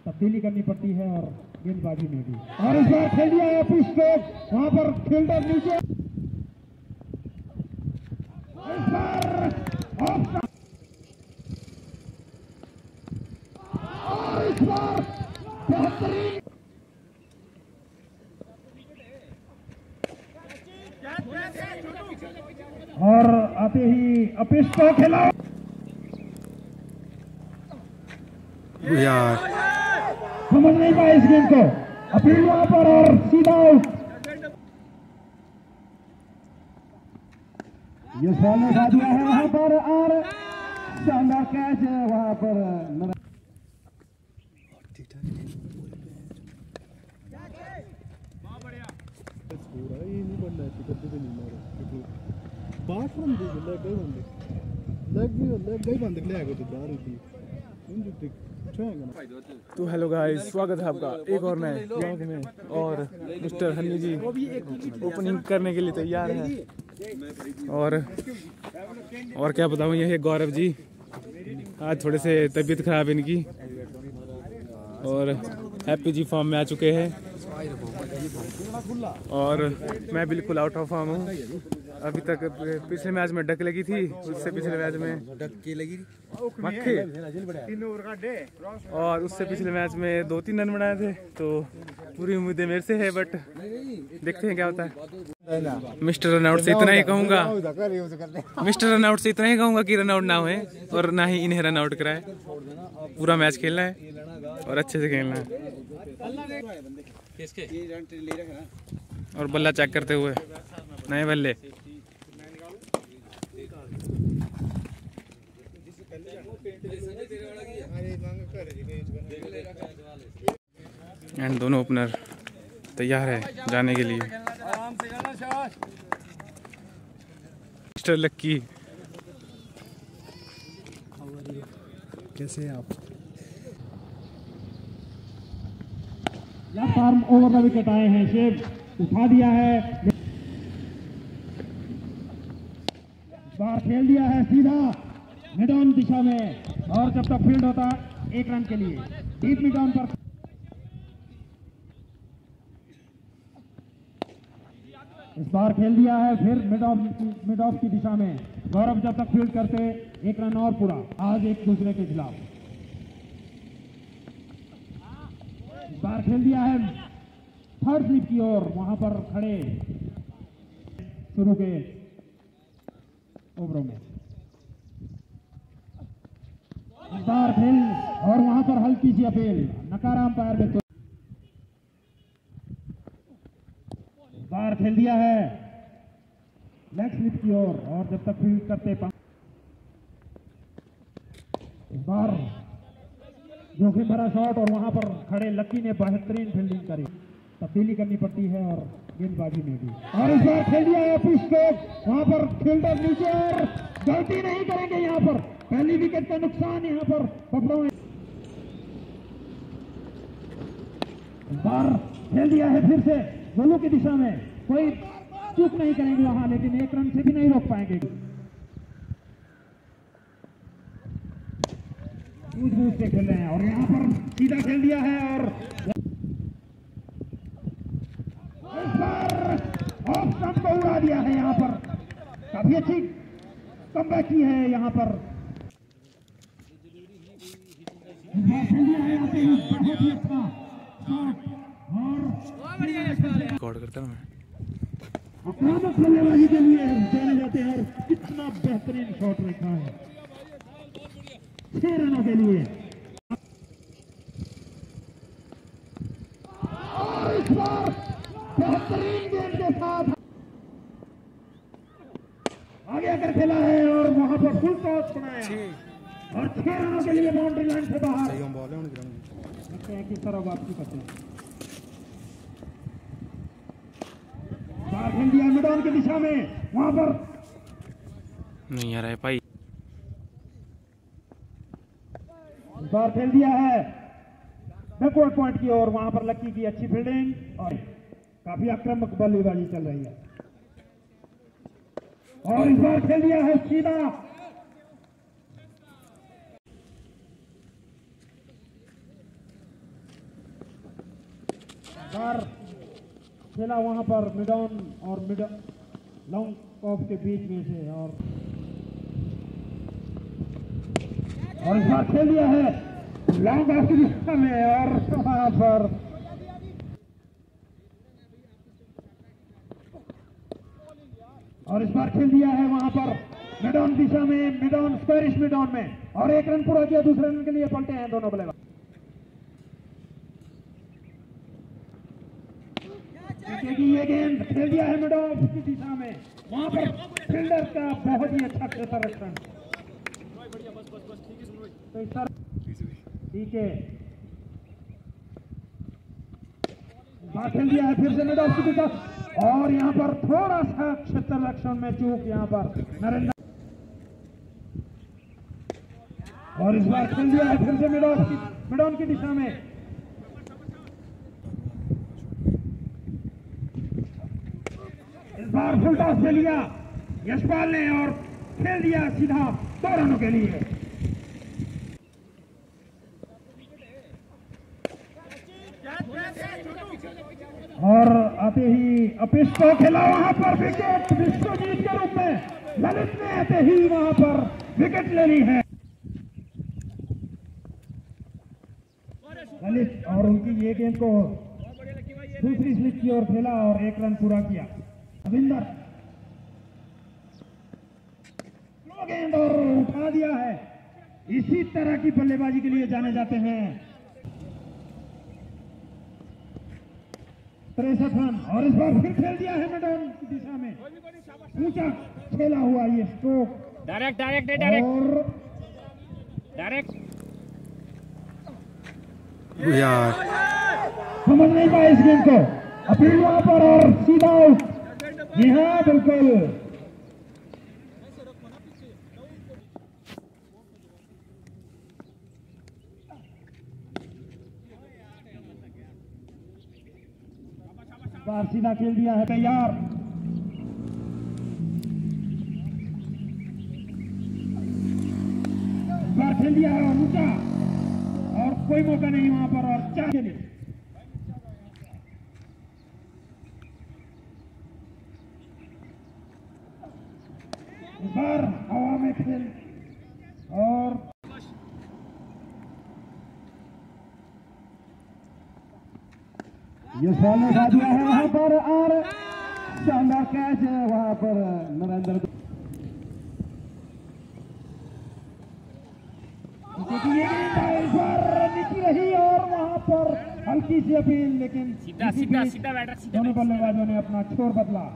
तब्दीली करनी पड़ती है और गेंदबाजी में भी। और इस बार खेल दिया है पुश स्ट्रोक, वहां पर फील्डर नीचे, इस बार और इस बार बेहतरीन और आते ही अपिश को खेला यार, समझ नहीं पाए इस गेम को। अपील वहां पर और सीधा आउट। ये बॉल ने खा दिया है वहां पर और शानदार कैच है वहां पर। तो हेलो गाइस, स्वागत है आपका एक और नए ब्लॉग में। और मिस्टर हनी जी ओपनिंग करने के लिए तैयार हैं। और क्या बताऊं, ये है गौरव जी। आज थोड़े से तबीयत खराब है इनकी और हैप्पी जी फॉर्म में आ चुके हैं और मैं बिल्कुल आउट ऑफ फॉर्म हूँ। अभी तक पिछले मैच में डक लगी थी, उससे पिछले मैच में डक्की लगी मक्खी और उससे पिछले मैच में 2-3 रन बनाए थे। तो पूरी उम्मीदें मेरे से है, बट देखते हैं क्या होता है। मिस्टर रनआउट से इतना ही कहूँगा, कि रनआउट ना हुए और ना ही इन्हें रनआउट कराए। पूरा मैच खेलना है और अच्छे से खेलना है। और बल्ला चेक करते हुए नए बल्ले एंड दोनों ओपनर तैयार है जाने के लिए। मिस्टर लक्की, कैसे हैं आप? फार्म ओवर का विकेट आए हैं, शेव उठा दिया है, बार खेल दिया है सीधा मिड ऑन दिशा में। और जब तक फील्ड होता 1 रन के लिए डीप मिड ऑन पर इस बार खेल दिया है, फिर मिड ऑफ की दिशा में। गौरव जब तक फील्ड करते 1 रन और पूरा आज एक दूसरे के खिलाफ। इस बार खेल दिया है थर्ड स्लिप की ओर, वहां पर खड़े शुरू के ओवरों में। इस बार खेल और वहां पर हल्की सी अपील, नकारा अंपायर में। तो इस बार खेल दिया है लेग स्लिप की ओर और जब तक फील्ड करते इस बार जोखिम भरा शॉट और वहां पर खड़े लक्की ने बेहतरीन फील्डिंग करी। तब्दीली करनी पड़ती है और गेंदबाजी में भी। और इस बार खेल दिया है पुश स्ट्रोक, वहां पर फील्डर नीचे और गलती नहीं करेंगे यहाँ पर। पहली विकेट का नुकसान यहाँ पर पकड़ो। इस बार खेल दिया है फिर से गोलू की दिशा में, कोई चूक नहीं करेंगे वहां, लेकिन 1 रन से भी नहीं रोक पाएंगे। सूझबूझ से खेल रहे हैं और यहाँ पर सीधा खेल दिया है और इस बार ऑफ स्टंप को उड़ा दिया है। यहाँ पर काफी अच्छी कमबैक की है यहाँ पर। खेल दिया है बहुत ही अच्छा शॉट और रिकॉर्ड करता हूँ मैं। आक्रामक बल्लेबाजी के लिए जाने जाते हैं और कितना बेहतरीन शॉट रखा है 6 रनों के लिए। और इस बार बेहतरीन गेंद के साथ आगे आकर खेला है और वहां पर फुल टॉस बनाया और 6 रनों के लिए बाउंड्री लाइन से बाहर। लगता है किस तरह वापसी करते हैं। बाहर खेल दिया मैदान की दिशा में, वहां पर नहीं आ रहा है भाई। बार खेल दिया है बैकवर्ड पॉइंट की ओर, वहां पर लक्की की अच्छी फील्डिंग और काफी आक्रामक बल्लेबाजी चल रही है। और इस बार खेल दिया है सीधा बार खेला वहां पर मिड ऑन और मिड लॉन्ग ऑफ के बीच में से, और इस बार खेल दिया है लॉन्ग ऑफ की दिशा में, और वहां पर इस बार खेल दिया है वहां पर मिड ऑन दिशा में, mid on squarish mid on में, और एक रन पूरा किया। दूसरे रन के लिए पलटे हैं दोनों बल्लेबाज। ये गेंद खेल दिया है मिड ऑफ की दिशा में, वहां पर फील्डर का बहुत ही अच्छा संरक्षण। तो इस तरह ठीक है, खेल दिया है फिर से मिड ऑफ की दिशा, और यहाँ पर थोड़ा सा क्षेत्र रक्षण में चूक यहाँ पर नरेंद्र, और इस बार खेल दिया है फिर से मिड ऑन की दिशा में। इस बार फुल टॉस ले लिया यशपाल ने और खेल दिया सीधा 2 रनों के लिए। और आते ही अपिश को खेला वहां पर विकेट, विश्वजीत के रूप में ललित ने आते ही वहां पर विकेट ले ली है ललित, और उनकी ये गेंद को दूसरी स्लिप की ओर खेला और 1 रन पूरा किया। रविंदर गेंद और उठा दिया है। इसी तरह की बल्लेबाजी के लिए जाने जाते हैं 63 रन, और इस बार फिर खेल दिया है मैदान की दिशा में, ऊंचा खेला हुआ ये स्ट्रोक, डायरेक्ट यार समझ नहीं पाए इस गेम को। अपील वहां पर और सीधा आउट। जी हाँ बिल्कुल, बार सीधा खेल दिया है तैयार। बार खेल दिया है और ऊंचा, और कोई मौका नहीं वहां पर, और चार के लिए बार हवा में खेल, और ये बॉल ने खा दिया है वहां पर, और शानदार कैच है वहां पर नरेंद्र। ये गेंद नीचे रही और वहां पर हल्की सी अपील, लेकिन सीधा बैटर, दोनों बल्लेबाजों ने अपना छोर बदला।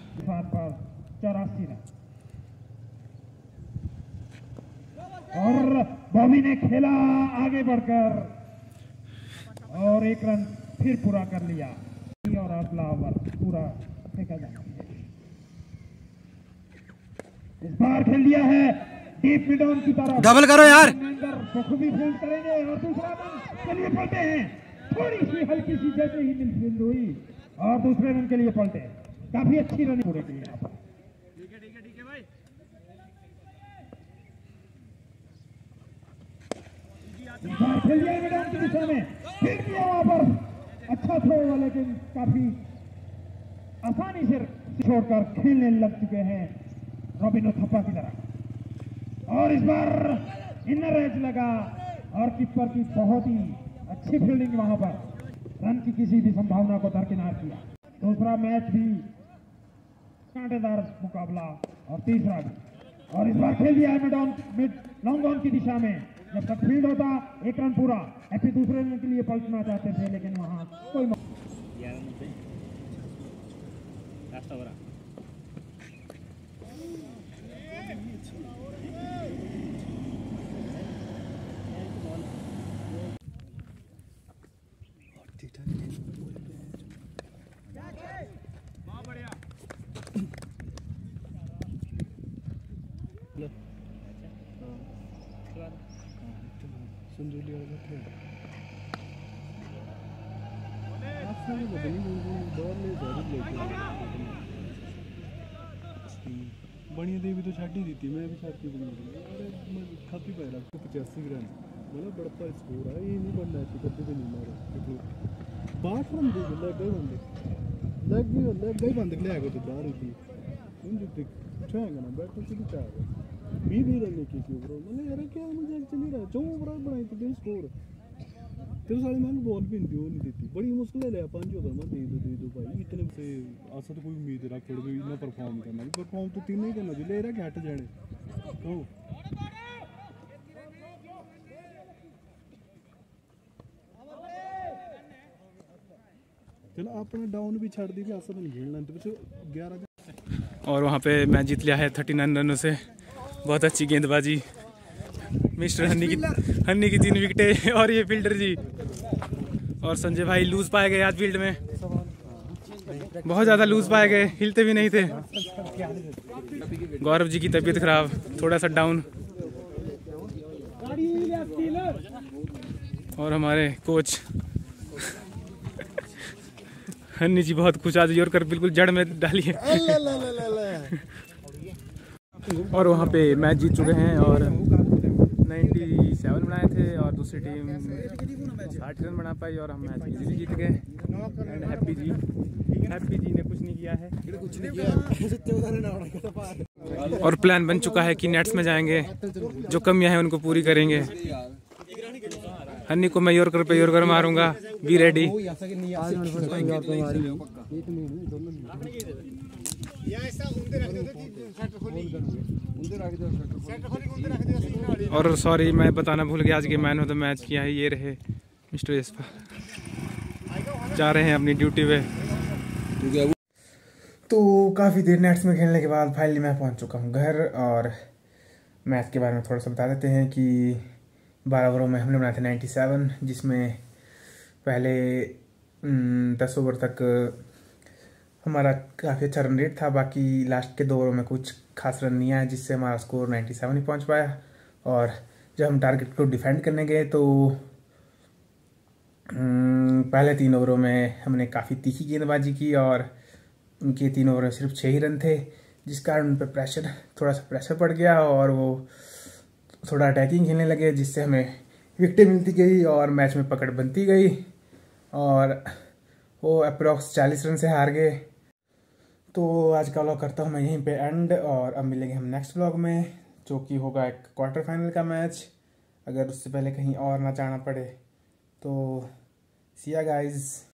84 रन, और बॉबी ने खेला आगे बढ़कर और 1 रन फिर पूरा कर लिया, और अगला ओवर पूरा फेंका जाना है। इस बार खेल दिया है डीप मिड ऑन की तरफ, डबल करो यार, बखूबी फील्ड करेंगे और दूसरा रन के लिए पलटे हैं। थोड़ी सी हल्की सी जैसे ही मिल फील्ड हुई और दूसरे रन के लिए पलटे, काफी अच्छी रन पूरे के लिए यहाँ पर। ठीक है भाई, खेल दिया मिड ऑन की दिशा में, फिर किया वहां पर अच्छा थ्रो हुआ, लेकिन काफी आसानी से छोड़कर खेलने लग चुके हैं रॉबिनो थप्पा की तरह। और इस बार इनर एज लगा और कीपर की बहुत ही अच्छी फील्डिंग वहां पर रन की किसी भी संभावना को दरकिनार किया। दूसरा मैच भी कांटेदार मुकाबला और तीसरा भी, और इस बार खेल दिया है मिड लॉन्ग ऑन की दिशा में। जब तक फील्ड होता 1 रन पूरा, ऐसे दूसरे रन के लिए पलटना चाहते थे, लेकिन वहां कोई बढ़िया देवी तो छाटी दी थी, मैं भी छाटी बनी मैं खाती पाया आपको 85 ग्राम मतलब बड़प्पा स्कोर है, ये नहीं बनना चाहिए, कभी भी नहीं मारो 60 रन दी लेग गई बंद ले आगो तो बाहर थी उन जितने छाएगा ना बैटर से भी चाहेगा 20 रन लेके की ओवर मतलब यार क्या मुझे एक्चुअली रहा 4 ओवर बनाई तो दिन स्कोर तो साले मैंने बॉल भी नहीं देती बड़ी मुश्किल है 5 ओवर में दे दो भाई इतने से आसा तो कोई उम्मीद रख छोड़ भी इतना परफॉर्म करना भी परफॉर्म तो 3 नहीं करना जो ले रहा कि हट जाने तो चलो अपना डाउन भी छड़ दी आसा तो नहीं खेलना तो 11 और वहाँ पे मैच जीत लिया है 39 रनों से। बहुत अच्छी गेंदबाजी मिस्टर हन्नी की 3 विकेटें और ये फील्डर जी और संजय भाई लूज पाए गए आज फील्ड में, बहुत ज़्यादा लूज पाए गए, हिलते भी नहीं थे। गौरव जी की तबीयत खराब, थोड़ा सा डाउन। और हमारे कोच हन्नी जी बहुत खुश, आज योर कर बिल्कुल जड़ में डाली है। और वहाँ पे मैच जीत चुके हैं और 97 बनाए थे और दूसरी टीम 60 रन बना पाई और हम मैच इजीली जीत गए। एंड हैप्पी जी ने कुछ नहीं किया है और प्लान बन चुका है कि नेट्स में जाएंगे, जो कमियां हैं उनको पूरी करेंगे। हन्नी को मैं योर कर मारूंगा, बी रेडी। और सॉरी मैं बताना भूल गया, आज के मैन ऑफ द मैच किया है ये रहे मिस्टर यशपाल, जा रहे हैं अपनी ड्यूटी पे। तो काफ़ी देर नेट्स में खेलने के बाद फाइनली मैं पहुंच चुका हूं घर। और मैच के बारे में थोड़ा सा बता देते हैं कि 12 ओवरों में हमने बनाए थे 97, जिसमें पहले 10 ओवर तक हमारा काफ़ी अच्छा रन रेट था। बाकी लास्ट के 2 ओवरों में कुछ खास रन नहीं आया, जिससे हमारा स्कोर 97 ही पहुंच पाया। और जब हम टारगेट को डिफेंड करने गए तो पहले 3 ओवरों में हमने काफ़ी तीखी गेंदबाजी की और उनके 3 ओवर में सिर्फ 6 ही रन थे, जिस कारण उन पर थोड़ा सा प्रेशर पड़ गया और वो थोड़ा अटैकिंग खेलने लगे, जिससे हमें विकेटें मिलती गई और मैच में पकड़ बनती गई और वो अप्रॉक्स 40 रन से हार गए। तो आज का व्लॉग करता हूँ मैं यहीं पे एंड, और अब मिलेंगे हम नेक्स्ट व्लॉग में, जो कि होगा एक क्वार्टर फाइनल का मैच, अगर उससे पहले कहीं और ना जाना पड़े। तो सी या गाइस।